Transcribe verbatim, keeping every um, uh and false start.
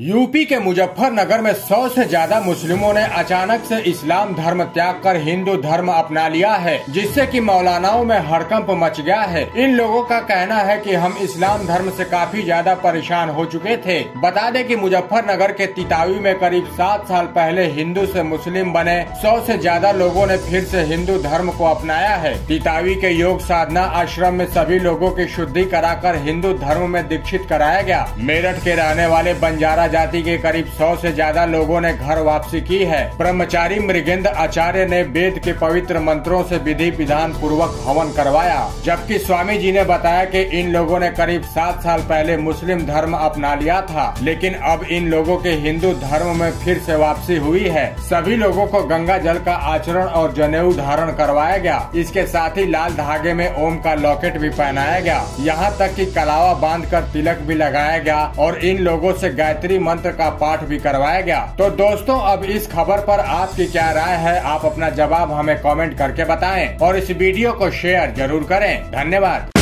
UP के मुजफ्फरनगर में सौ से ज्यादा मुस्लिमों ने अचानक से इस्लाम धर्म त्याग कर हिंदू धर्म अपना लिया है, जिससे कि मौलानाओं में हड़कंप मच गया है। इन लोगों का कहना है कि हम इस्लाम धर्म से काफी ज्यादा परेशान हो चुके थे। बता दें कि मुजफ्फरनगर के तितावी में करीब सात साल पहले हिंदू से मुस्लिम बने सौ से ज्यादा लोगों ने फिर से हिंदू धर्म को अपनाया है। तितावी के योग साधना आश्रम में सभी लोगों की शुद्धि कराकर हिंदू धर्म में दीक्षित कराया गया। मेरठ के रहने वाले बंजारा जाति के करीब सौ से ज्यादा लोगों ने घर वापसी की है। ब्रह्मचारी मृगेंद्र आचार्य ने वेद के पवित्र मंत्रों से विधि विधान पूर्वक हवन करवाया, जबकि स्वामी जी ने बताया कि इन लोगों ने करीब सात साल पहले मुस्लिम धर्म अपना लिया था, लेकिन अब इन लोगों के हिंदू धर्म में फिर से वापसी हुई है। सभी लोगों को गंगा जल का आचरण और जनेऊ धारण करवाया गया। इसके साथ ही लाल धागे में ओम का लॉकेट भी पहनाया गया। यहाँ तक कि कलावा बांधकर तिलक भी लगाया गया और इन लोगों से गायत्री मंत्र का पाठ भी करवाया गया। तो दोस्तों, अब इस खबर पर आपकी क्या राय है? आप अपना जवाब हमें कमेंट करके बताएं और इस वीडियो को शेयर जरूर करें। धन्यवाद।